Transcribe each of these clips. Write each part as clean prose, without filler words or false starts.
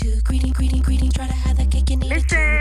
too. Greeting, try to have that cake and eat it too.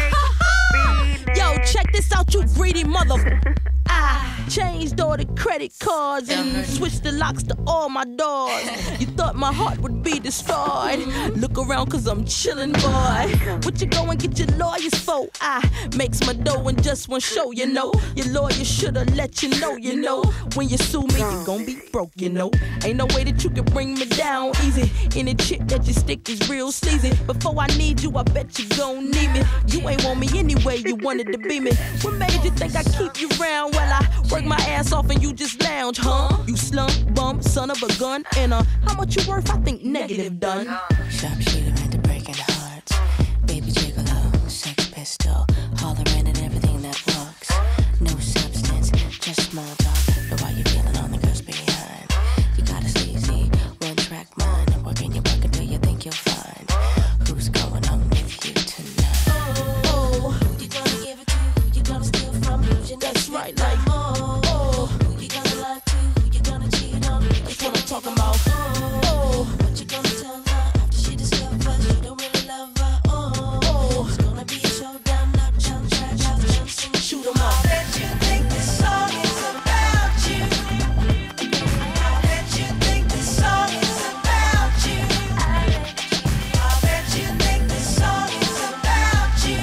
Yo, check this out, you greedy mother. I changed all the credit cards and switched the locks to all my doors. You thought my heart would be destroyed. Look around cause I'm chillin', boy. What you go and get your lawyers for? I makes my dough in just one show, you know. Your lawyer shoulda let you know, you know. When you sue me, you gon' be broke, you know. Ain't no way that you can bring me down easy. Any chick that you stick is real sleazy. Before I need you, I bet you gon' need me. You ain't want me anyway, you wanted to be me. What made you think I keep you round while I work my ass off and you just lounge, huh? You slump, bum, son of a gun. And how much you worth? I think negative done. Sharpshooter into breaking hearts. Baby gigolo, sex pistol. Hollering at everything that walks. No substance, just small talk. Know why you feeling on the girls behind. You got a sleazy, one track mind. Working your work until you think you'll find who's going on with you tonight. Oh, who you gonna give it to? Who you gonna steal from? Who's your that's next right, victim? like, Who you gonna lie to? Who you gonna cheat on? that's what I'm talking about. Oh, what you gonna tell her after she discovers you don't really love her? Oh, it's gonna be a showdown, not jump track, out jump sing, shoot 'em up. I bet you think this song is about you. I bet you think this song is about you. I bet you think this song is about you.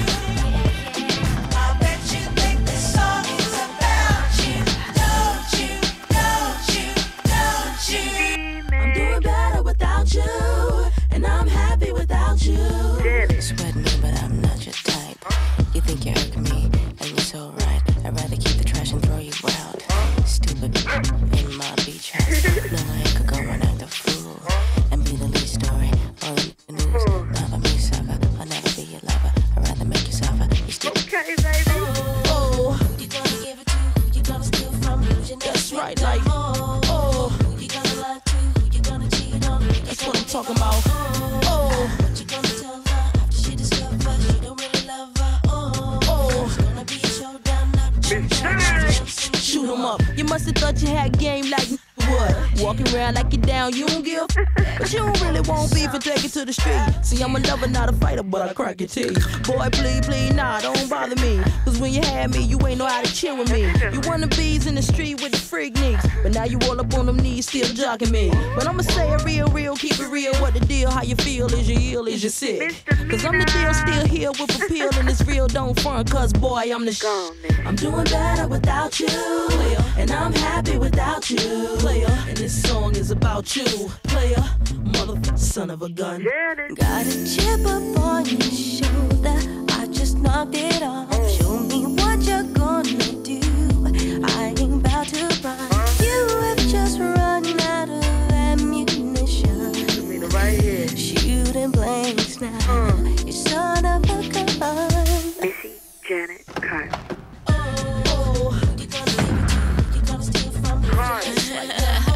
I bet you think this song is about you. Don't you, don't you, don't you? I'm doing better without you, and I'm happy without you. Sweat me, but I'm not your type. You think you're irking me, and you're so right. I'd rather keep the trash and throw you out. Stupid in my beach house. No, I could go and act a fool and be the lead story all in the news. Never me, sucker. I'll never be your lover. I'd rather make you suffer. You stupid. Okay, baby. Oh, Who you gonna give it to? Who you gonna steal from? Who's your that's next right, victim? like, oh, Who you gonna lie to? Who you gonna cheat on? that's what I'm talking about. Oh, What you gonna tell her after she discovers you don't really love her? oh, It's gonna be a showdown, not a jump track. shoot 'em up. You must have thought you had game like what? Walking around like you down, you don't give. But you don't really want beef and take it to the street. See, I'm a lover, not a fighter, but I crack your teeth. Boy, please, nah, don't bother me. Cause when you had me, you ain't know how to chill with me. You wanna bees in the street with the freak nicks, but now you all up on them knees, still jogging me. But I'ma say it real, keep it real. What the deal? How you feel? Is you ill? Is you sick? Cause I'm the deal, still here with appeal, and it's real, don't front. Cause boy, I'm the I'm doing better without you, and I'm happy without you. and this song is about you, player, motherfucker, son of a gun. Got a chip up on your shoulder, I just knocked it off. Show me what you're gonna do, I ain't about to run. You have just run out of ammunition, Right here. shooting blanks now, you son of a gun. Missy Janet Carter. Oh, who you gonna give it to? Who you gonna steal from? Who's your next victim?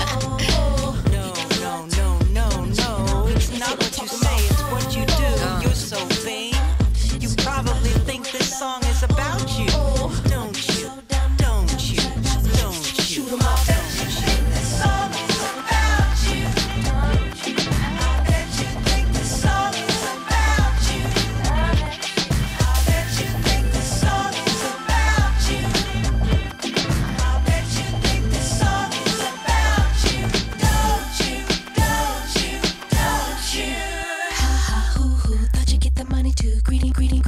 No, it's not what you say, it's what you do. You're so vain. You probably think this song is about you. Don't you? Don't you? Don't you? Shoot 'em up. This song is about you. I bet you think this song is about you. I bet you think this song is about you. I bet you think this song is about you. Don't you? Don't you? Don't you? Ha ha hoo hoo. Thought you get the money too. Greeting,